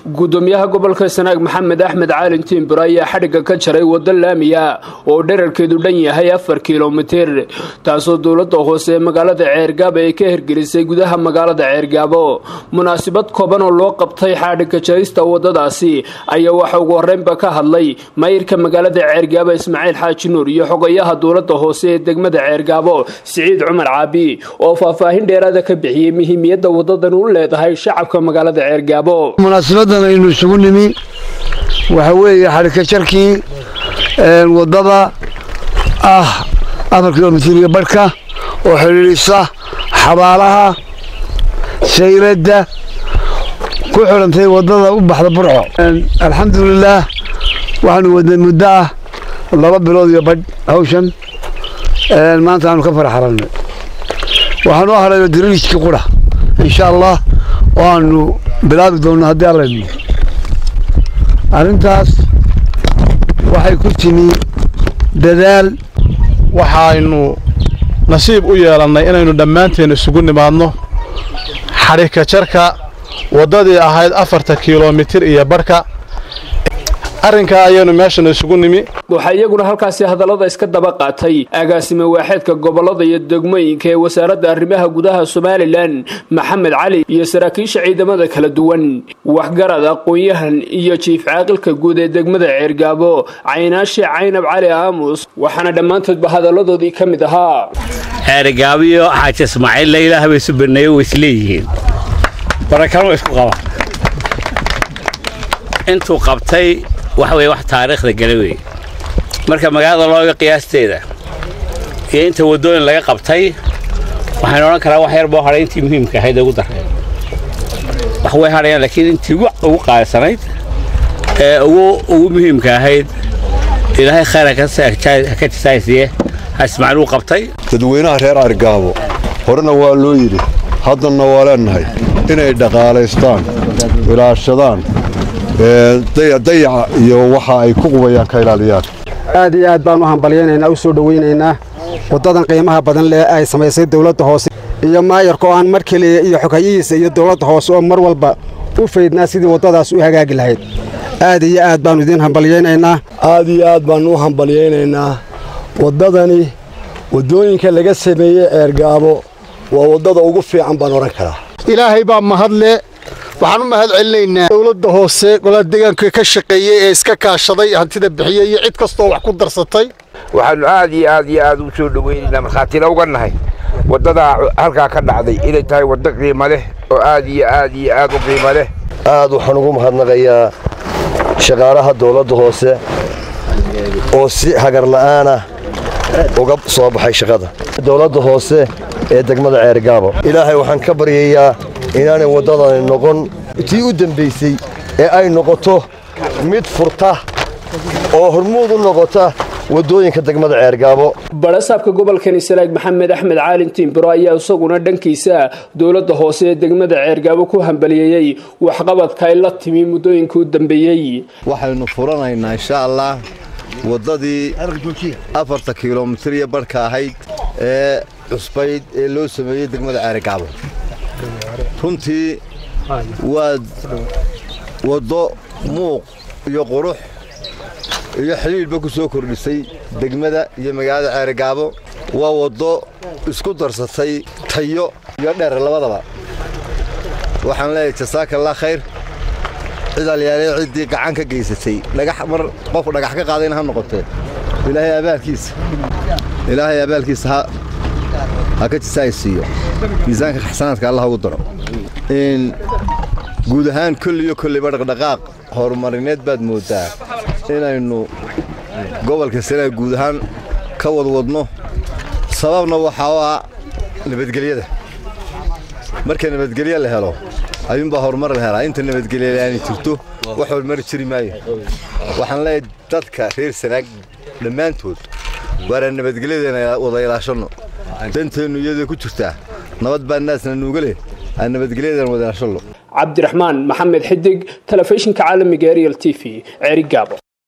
gudoomiyaha gobolka Sanaag Maxamed Axmed Caalin Timbir ayaa xadhiga ka jaray wada laamiya oo dhererkeedu dhan yahay 4 kiiloomitir taasoo dawladda hoose magaalada Ceergaabo ay ka hirgelisay gudaha magaalada Ceergaabo munaasabad kooban oo loo qabtay xadhiga jarista wadadaasi ayaa waxa ugu horeynba ka hadlay maayirka magaalada Ceergaabo Ismaaciil Xaaji Nuur iyo xogayaha dawladda hoose ee degmada Ceergaabo Siciid Cumar Caabi oo faahfaahin dheeraad ka bixiyay muhiimiyadda wadadan u leedahay shacabka magaalada Ceergaabo إنه يسوونني وحوي حركة شركي والضبع أمر كيلومتر بركة وحليصة حبالها سيردة كل حلمتي والضبع وبحر برعو الحمد لله وحن ودنا مدة الله رب الوضع يبد هوشن ما أنت عنو كفر حرمنا وحن أهل يدريش كقرة إن شاء الله وأنو بلاد دون هذا الرجل أنتاس waxay ku timi dadaal waxaanu nasiib u yeelanay inaynu dhamaanteen isugu nimaadno xarika jarka wadadii ahayd 4 kiiloomitir iyo barka arrinka ayaynu meeshan isugu nimi waxa iyaguna halkaasi hadalada iska daba qaatay agaasime waaxeedka gobolada iyo degmooyinka ee wasaaradda arrimaha gudaha Soomaaliland Maxamed Cali iyo saraakiisha ciidamada kala duwan waxgarad aqoonyahan iyo chief caaqilka guud ee degmada Ceergaabo Caynaashi Caynab Cali Aamus waxana dhamaantoodba hadaladoodii kamid ahaa Ceergaabo iyo Xaaji Ismaaciil Ilaahay way subanay oo isleeyihiin barakan isku qaba intuu qabtay waxay wax taariikhda galay marka magaalada looga qiyaasteeda iyo inta wadooyin laga qabtay waxaan oran karaa wax yar boo haray intii muhiimka ahayd ugu daray wax way harayaan laakiin intii ugu qaasanayd ee ugu muhiimka ahayd ilaahay khayr ka tisaayay Ismaaciil qabtay dadweynaha reer Ceergaabo horena waa loo yiri haddana waa leenahay inay dhaqaaleystaan ilaashadaan dayaca iyo waxa ay ku qubayaan ka ilaaliyaan aad iyo aad baan u hambalyeynaa u soo dhaweynaynaa wadadan qiimaha badan leh ay sameysay dawladda hoose iyo maayirka oo aan markale iyo xogayihiisa iyo dawladda hoose oo mar walba u feednaa sidii wadadaas u hagaagi lahayd aad iyo aad baan idin hambalyeynaa aad iyo aad baan u hambalyeynaa wadadani wadooyinka laga sameeyay Ceergaabo waa wadada ugu fiican baan oran karaa ilaahay baa mahadle waxaan u mahad celinaynaa dawladda hoose golaha deegaanka ka shaqeeyay ee iska kaashaday hantida bixiyay iyo cid kasta wax ku darsatay waxaan aad u soo dhaweynaynaa marxaatiina uga nahay wadada halka ka dhacday inay tahay wada qiimo leh oo aad u qiimo leh aad waxaan ugu mahadnaqayaa shaqaalaha dawladda hoose oo si hagar la'aan ah uga soo baxay shaqada dawladda hoose ee degmada Ceergaabo ilaahay waxaan ka baryayaa inaanay wadadan noqon tii u dambeysay ee ay noqoto mid furta oo hormuud u noqota wadooyinka degmada Ceergaabo barasaabka gobolka Sanaag Maxamed Axmed Caalin Timbir ayaa isaguna dhankiisa dawladda hoose ee degmada Ceergaabo ku hambalyeeyay waxqabadka ay la timi mudooyinka u dambeeyay waxaynu furanaynaa insha Allah wadadii 4 kiiloomitir iyo barka ahayd ee cusbayd ee loo sameeyay degmada Ceergaabo runtii waa wado muuq iyo qurux iyo xiliilba ku soo kordhisay degmada iyo magaalada Ceergaabo waa wado isku darsatay tayo iyo dheer labadaba waxaan leeyahay jazakallahu khayr cidii gacan ka geysatay dhagax mar qof dhagax ka qaadayna ha noqotay ilaahay abaalkiisa ha ka tisaaysiyo miisaanka xasanaadka Allah ugu daro in guud ahaan kulli dhaqdhaqaaq horumarineed baad moodaa inaynu gobolka Sanaag guud ahaan ka wadno sababna waxa waa nabadgelyada marka nabadgelyo la helo ayuunba horumar la helaa inta nabadgelyo aan jirto wax horumar jiri maayo waxaan leeyahay dadka reer Sanaag dhamaantood waa nabadgelyada wada ilaashano danteenu iyada ku jirtaa nabad baa naasna nuuga leh aan nabadgelyada wada ilaashano Cabdiraxmaan Maxamed Xidig telefishinka caalamiga Real TV Ceergaabo